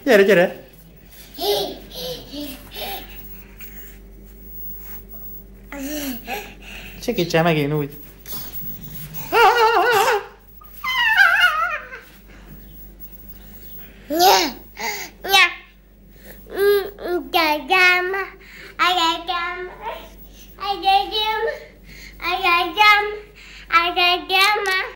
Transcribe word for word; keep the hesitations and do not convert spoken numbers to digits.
Gyere, gyere! Segítsen megint úgy. Nya, nya. Agam, agam, agam, agam, agam.